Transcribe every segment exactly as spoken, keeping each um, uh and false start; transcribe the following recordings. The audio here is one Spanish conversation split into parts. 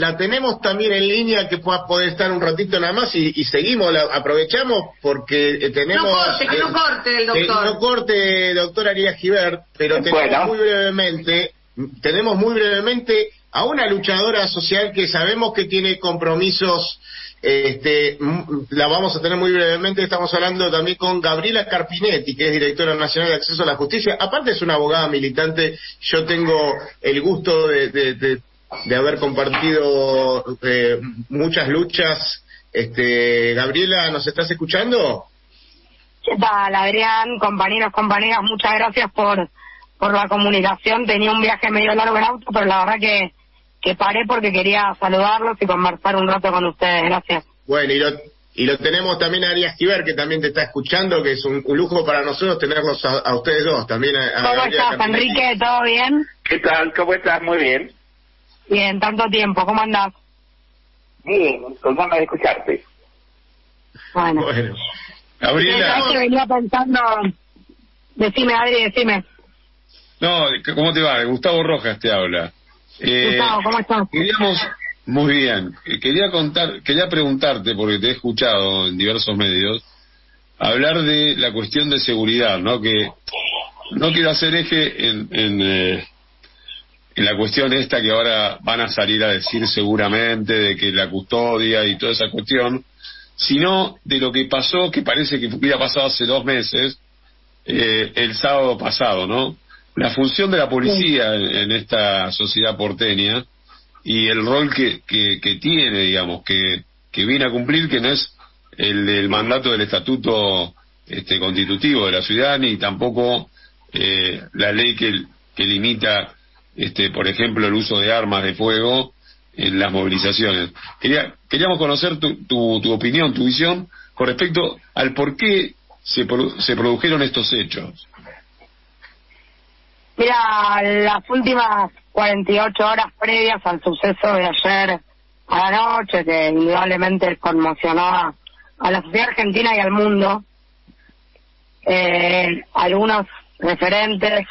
La tenemos también en línea, que pueda poder estar un ratito nada más y, y seguimos, la, aprovechamos porque eh, tenemos... No corte, que no eh, corte el doctor. Que no corte, doctor Arias Gibert, pero tenemos bueno. muy brevemente, tenemos muy brevemente a una luchadora social que sabemos que tiene compromisos, este, la vamos a tener muy brevemente. Estamos hablando también con Gabriela Carpinetti, que es directora nacional de Acceso a la Justicia. Aparte es una abogada militante. Yo tengo el gusto de, de, de, de haber compartido eh, muchas luchas. Este, Gabriela, ¿nos estás escuchando? ¿Qué tal, Adrián? Compañeros, compañeras, muchas gracias por por la comunicación. Tenía un viaje medio largo en auto, pero la verdad que que paré porque quería saludarlos y conversar un rato con ustedes. Gracias. Bueno, y lo, y lo tenemos también a Arias Gibert, que también te está escuchando, que es un, un lujo para nosotros tenerlos a, a ustedes dos, también a, a ¿Cómo Gabriela estás, Carpinetti. Enrique? ¿Todo bien? ¿Qué tal? ¿Cómo estás? Muy bien. Bien, tanto tiempo. ¿Cómo andás? Bien, con ganas de escucharte. Bueno. Bueno. Gabriela. Que venía pensando... Decime, Adri, decime. No, ¿cómo te va? Gustavo Rojas te habla. Eh, Gustavo, ¿cómo estás? Queríamos, muy bien, quería contar, quería preguntarte, porque te he escuchado en diversos medios, hablar de la cuestión de seguridad, ¿no? Que no quiero hacer eje en, en, eh, en la cuestión esta que ahora van a salir a decir seguramente, de que la custodia y toda esa cuestión, sino de lo que pasó, que parece que hubiera pasado hace dos meses, eh, el sábado pasado, ¿no? La función de la policía en, en esta sociedad porteña y el rol que, que, que tiene, digamos, que, que viene a cumplir, que no es el del mandato del estatuto este, constitutivo de la ciudad, ni tampoco eh, la ley que, que limita, este, por ejemplo, el uso de armas de fuego en las movilizaciones. Quería, queríamos conocer tu, tu, tu opinión, tu visión con respecto al por qué se, se produjeron estos hechos. Mira, las últimas cuarenta y ocho horas previas al suceso de ayer a la noche, que indudablemente conmocionó a, a la sociedad argentina y al mundo, eh, algunos referentes,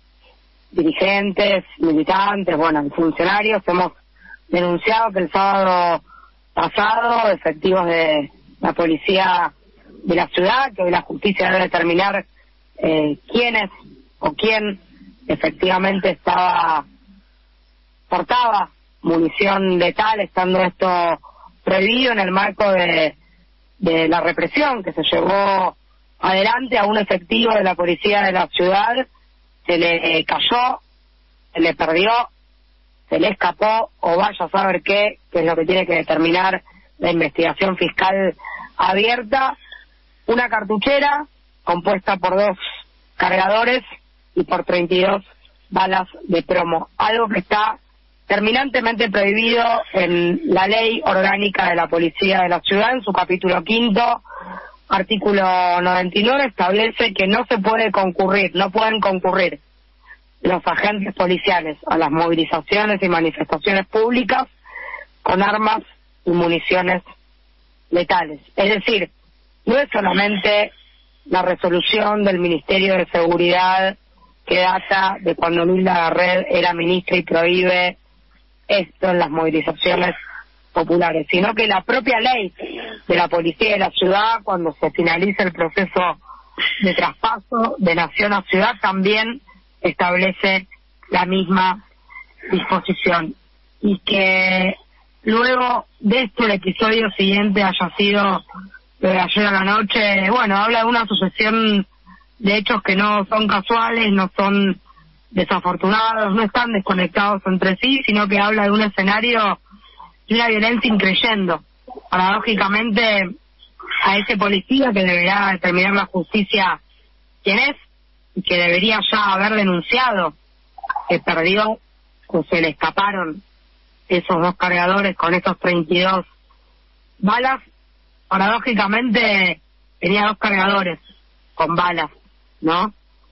dirigentes, militantes, bueno, funcionarios, hemos denunciado que el sábado pasado efectivos de la policía de la ciudad, que hoy la justicia debe determinar eh, quiénes o quién efectivamente estaba portaba munición letal, estando esto prohibido en el marco de, de la represión que se llevó adelante a un efectivo de la policía de la ciudad. Se le cayó, se le perdió, se le escapó, o vaya a saber qué, que es lo que tiene que determinar la investigación fiscal abierta, una cartuchera compuesta por dos cargadores y por treinta y dos balas de plomo, algo que está terminantemente prohibido en la ley orgánica de la policía de la ciudad. En su capítulo quinto, artículo noventa y nueve, establece que no se puede concurrir, no pueden concurrir los agentes policiales a las movilizaciones y manifestaciones públicas con armas y municiones letales. Es decir, no es solamente la resolución del Ministerio de Seguridad que data de cuando Nilda Garret era ministra y prohíbe esto en las movilizaciones populares, sino que la propia ley de la policía de la ciudad, cuando se finaliza el proceso de traspaso de nación a ciudad, también establece la misma disposición. Y que luego de esto el episodio siguiente haya sido lo de ayer a la noche, bueno, habla de una sucesión de hechos que no son casuales, no son desafortunados, no están desconectados entre sí, sino que habla de un escenario de una violencia increyendo. Paradójicamente, a ese policía que deberá determinar la justicia quién es, y que debería ya haber denunciado que perdió o se le escaparon esos dos cargadores con esos treinta y dos balas, paradójicamente tenía dos cargadores con balas, ¿no?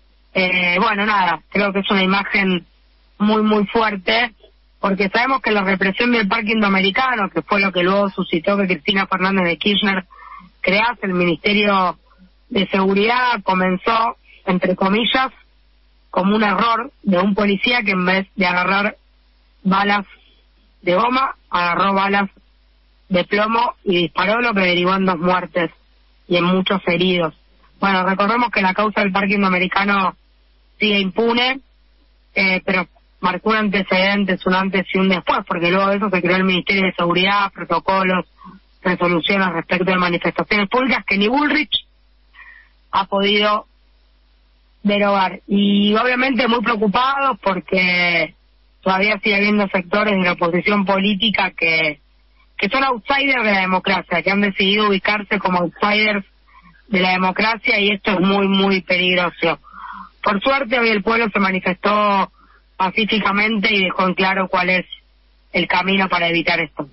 Eh, bueno, nada, creo que es una imagen muy, muy fuerte, porque sabemos que la represión del Parque Indoamericano, que fue lo que luego suscitó que Cristina Fernández de Kirchner crease el Ministerio de Seguridad, comenzó, entre comillas, como un error de un policía que en vez de agarrar balas de goma, agarró balas de plomo y disparó, lo que derivó en dos muertes y en muchos heridos. Bueno, recordemos que la causa del parque indoamericano sigue impune, eh, pero marcó un antecedente, un antes y un después, porque luego de eso se creó el Ministerio de Seguridad, protocolos, resoluciones respecto de manifestaciones públicas que ni Bullrich ha podido derogar. Y obviamente muy preocupados porque todavía sigue habiendo sectores de la oposición política que, que son outsiders de la democracia, que han decidido ubicarse como outsiders de la democracia, y esto es muy, muy peligroso. Por suerte hoy el pueblo se manifestó pacíficamente y dejó en claro cuál es el camino para evitar esto.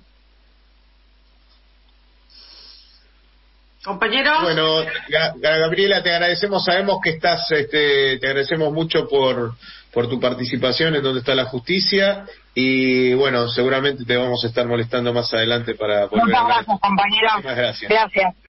Compañeros. Bueno, Gabriela, te agradecemos, sabemos que estás, este, te agradecemos mucho por por tu participación en Donde está la Justicia, y bueno, seguramente te vamos a estar molestando más adelante para volver. Muchas gracias, compañeros. Muchas gracias. Gracias.